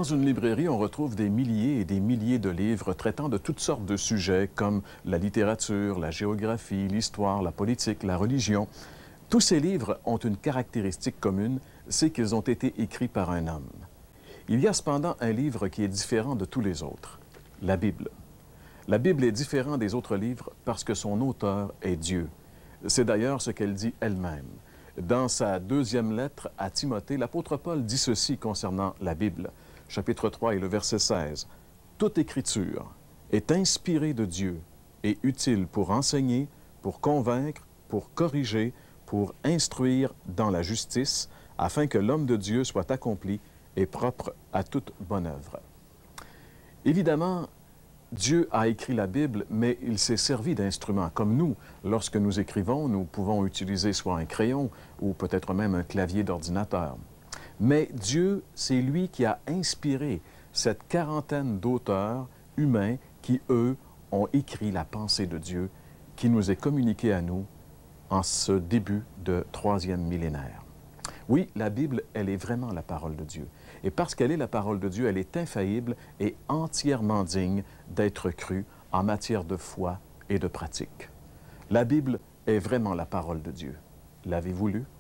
Dans une librairie, on retrouve des milliers et des milliers de livres traitant de toutes sortes de sujets comme la littérature, la géographie, l'histoire, la politique, la religion. Tous ces livres ont une caractéristique commune, c'est qu'ils ont été écrits par un homme. Il y a cependant un livre qui est différent de tous les autres, la Bible. La Bible est différente des autres livres parce que son auteur est Dieu. C'est d'ailleurs ce qu'elle dit elle-même. Dans sa deuxième lettre à Timothée, l'apôtre Paul dit ceci concernant la Bible, chapitre 3 et le verset 16. « Toute écriture est inspirée de Dieu et utile pour enseigner, pour convaincre, pour corriger, pour instruire dans la justice, afin que l'homme de Dieu soit accompli et propre à toute bonne œuvre. » Évidemment, Dieu a écrit la Bible, mais il s'est servi d'instruments. Comme nous, lorsque nous écrivons, nous pouvons utiliser soit un crayon ou peut-être même un clavier d'ordinateur. Mais Dieu, c'est lui qui a inspiré cette quarantaine d'auteurs humains qui, eux, ont écrit la pensée de Dieu qui nous est communiquée à nous en ce début de troisième millénaire. Oui, la Bible, elle est vraiment la parole de Dieu. Et parce qu'elle est la parole de Dieu, elle est infaillible et entièrement digne d'être crue en matière de foi et de pratique. La Bible est vraiment la parole de Dieu. L'avez-vous lue?